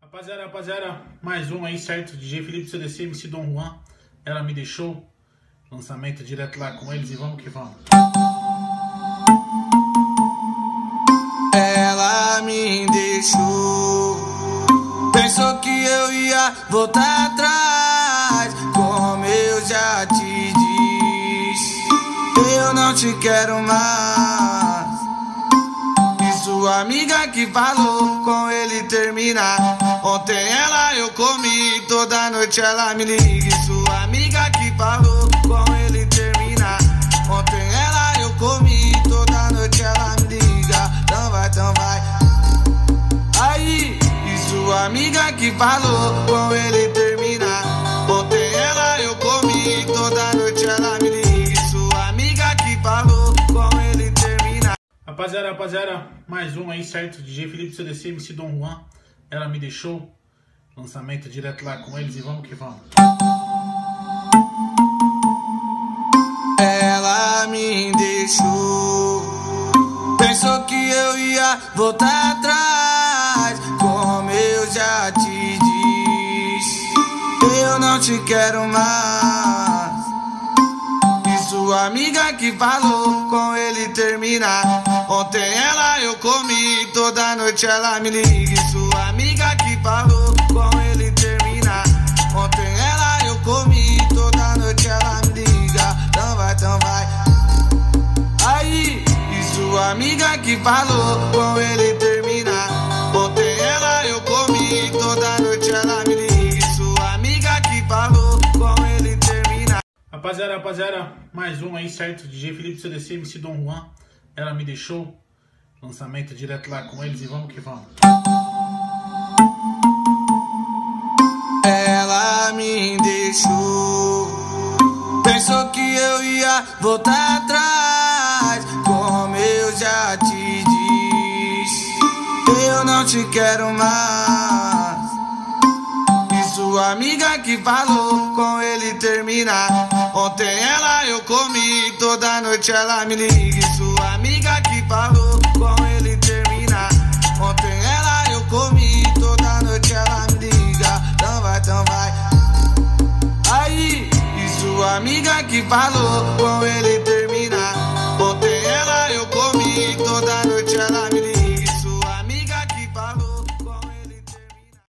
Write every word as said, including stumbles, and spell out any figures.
Rapaziada, rapaziada, mais um aí, certo? D J Felipe C D C, M C Dom Juan, Ela Me Deixou. Lançamento direto lá com eles e vamos que vamos. Ela me deixou, pensou que eu ia voltar atrás. Como eu já te disse, eu não te quero mais. E sua amiga que falou com ele terminar. Ontem ela eu comi, toda noite ela me liga. E sua amiga que falou com ele terminar. Ontem ela eu comi, toda noite ela me liga. Então vai, então vai. Aí, e sua amiga que falou com ele terminar. Ontem ela eu comi, toda noite ela me liga. E sua amiga que falou com ele terminar. Rapaziada, rapaziada, mais um aí, certo? D J Felipe C D C, M C Dom Juan, Ela Me Deixou. Lançamento direto lá com eles e vamos que vamos. Ela me deixou, pensou que eu ia voltar atrás. Como eu já te disse, eu não te quero mais. E sua amiga que falou com ele terminar. Ontem ela eu comi, toda noite ela me liga. E sua amiga que falou com ele terminar. Ontem ela eu comi, toda noite ela me liga. Então vai, então vai. Aí, e sua amiga que falou com ele terminar. Ontem ela eu comi, toda noite ela me liga. E sua amiga que falou com ele terminar. Rapaziada, rapaziada, mais um aí, certo? D J Felipe C D C, M C Dom Juan, Ela Me Deixou. Lançamento direto lá com eles e vamos que vamos. Ela me deixou, pensou que eu ia voltar atrás. Como eu já te disse, eu não te quero mais. E sua amiga que falou com ele terminar. Ontem ela eu comi, toda noite ela me liga. E sua amiga que falou com ele terminar. Ontem ela eu comi, toda noite ela me liga. Então vai, então vai. Aí, e sua amiga que falou